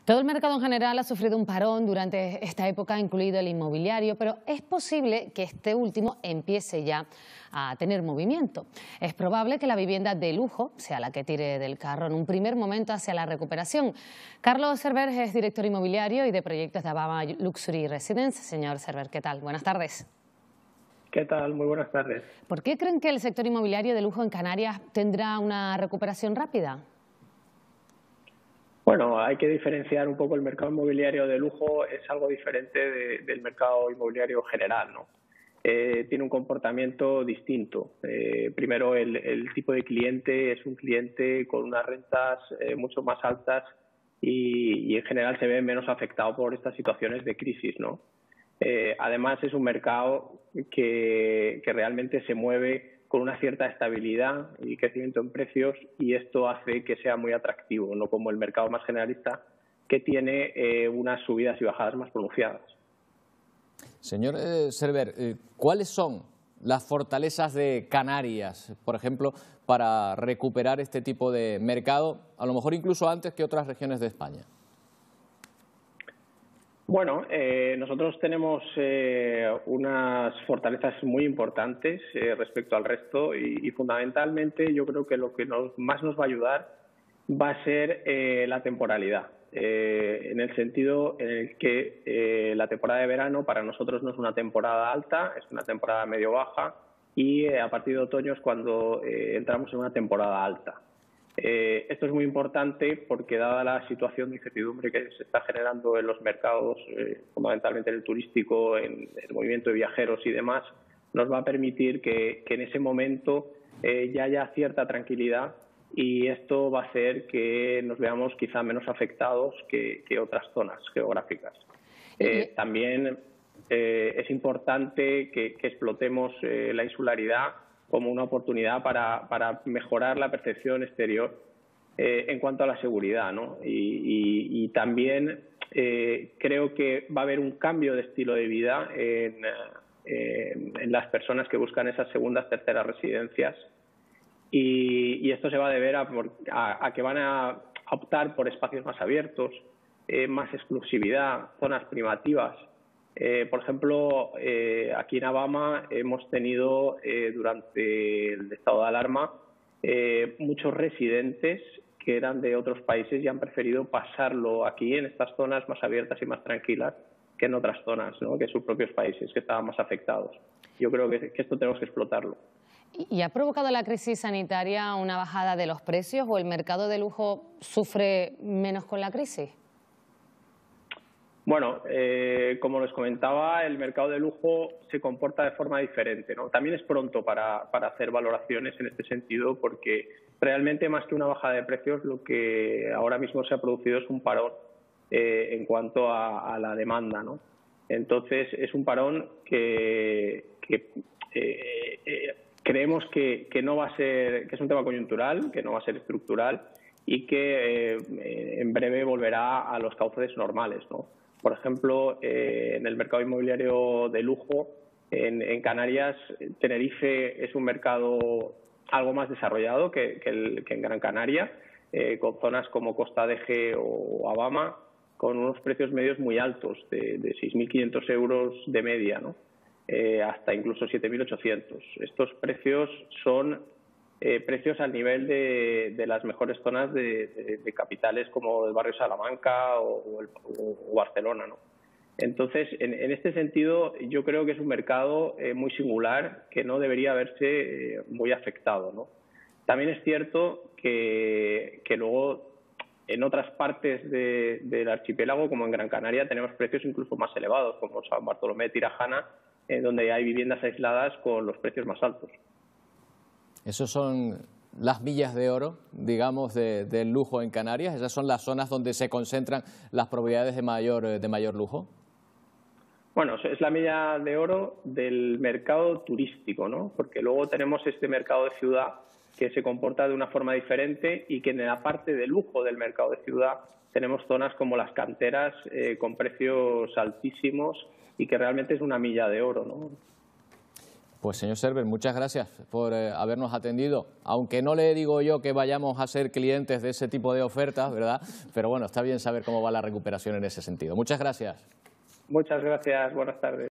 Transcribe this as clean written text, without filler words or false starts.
Todo el mercado en general ha sufrido un parón durante esta época, incluido el inmobiliario, pero es posible que este último empiece ya a tener movimiento. Es probable que la vivienda de lujo sea la que tire del carro en un primer momento hacia la recuperación. Carlos Cerver es director inmobiliario y de proyectos de Abama Luxury Residence. Señor Cerver, ¿qué tal? Buenas tardes. ¿Qué tal? Muy buenas tardes. ¿Por qué creen que el sector inmobiliario de lujo en Canarias tendrá una recuperación rápida? Bueno, hay que diferenciar un poco el mercado inmobiliario de lujo, es algo diferente del mercado inmobiliario general, ¿no? Tiene un comportamiento distinto. Primero, el tipo de cliente es un cliente con unas rentas mucho más altas y en general se ve menos afectado por estas situaciones de crisis, ¿no? Además, es un mercado que realmente se mueve con una cierta estabilidad y crecimiento en precios, y esto hace que sea muy atractivo, no como el mercado más generalista, que tiene unas subidas y bajadas más pronunciadas. Señor Cerver, ¿cuáles son las fortalezas de Canarias, por ejemplo, para recuperar este tipo de mercado, a lo mejor incluso antes que otras regiones de España? Bueno, nosotros tenemos unas fortalezas muy importantes respecto al resto y fundamentalmente yo creo que lo que más nos va a ayudar va a ser la temporalidad, en el sentido en el que la temporada de verano para nosotros no es una temporada alta, es una temporada medio-baja, y a partir de otoño es cuando entramos en una temporada alta. Esto es muy importante porque, dada la situación de incertidumbre que se está generando en los mercados, fundamentalmente en el turístico, en el movimiento de viajeros y demás, nos va a permitir que en ese momento ya haya cierta tranquilidad, y esto va a hacer que nos veamos quizá menos afectados que otras zonas geográficas. También es importante que explotemos la insularidad como una oportunidad para mejorar la percepción exterior en cuanto a la seguridad, ¿no? Y también creo que va a haber un cambio de estilo de vida en las personas que buscan esas segundas, terceras residencias, y esto se va a deber a que van a optar por espacios más abiertos, más exclusividad, zonas privativas. Por ejemplo, aquí en Abama hemos tenido durante el estado de alarma muchos residentes que eran de otros países y han preferido pasarlo aquí en estas zonas más abiertas y más tranquilas que en otras zonas, ¿no?, que en sus propios países, que estaban más afectados. Yo creo que esto tenemos que explotarlo. ¿Y ha provocado la crisis sanitaria una bajada de los precios o el mercado de lujo sufre menos con la crisis? Bueno, como les comentaba, el mercado de lujo se comporta de forma diferente, ¿no? También es pronto para hacer valoraciones en este sentido, porque realmente, más que una bajada de precios, lo que ahora mismo se ha producido es un parón en cuanto a la demanda, ¿no? Entonces, es un parón que creemos que no va a ser, que es un tema coyuntural, que no va a ser estructural, y que en breve volverá a los cauces normales, ¿no? Por ejemplo, en el mercado inmobiliario de lujo en Canarias, Tenerife es un mercado algo más desarrollado que en Gran Canaria, con zonas como Costa de G o Abama, con unos precios medios muy altos, de 6.500 euros de media, ¿no? Hasta incluso 7.800. Estos precios son precios al nivel de las mejores zonas de capitales como el barrio Salamanca o Barcelona, ¿no? Entonces, en este sentido, yo creo que es un mercado muy singular que no debería verse muy afectado, ¿no? También es cierto que luego en otras partes del archipiélago, como en Gran Canaria, tenemos precios incluso más elevados, como San Bartolomé de Tirajana, donde hay viviendas aisladas con los precios más altos. Esos son las millas de oro, digamos, del lujo en Canarias. ¿Esas son las zonas donde se concentran las propiedades de mayor lujo? Bueno, es la milla de oro del mercado turístico, ¿no? Porque luego tenemos este mercado de ciudad que se comporta de una forma diferente, y que en la parte de lujo del mercado de ciudad tenemos zonas como las canteras con precios altísimos, y que realmente es una milla de oro, ¿no? Pues señor Server, muchas gracias por habernos atendido, aunque no le digo yo que vayamos a ser clientes de ese tipo de ofertas, ¿verdad? Pero bueno, está bien saber cómo va la recuperación en ese sentido. Muchas gracias. Muchas gracias, buenas tardes.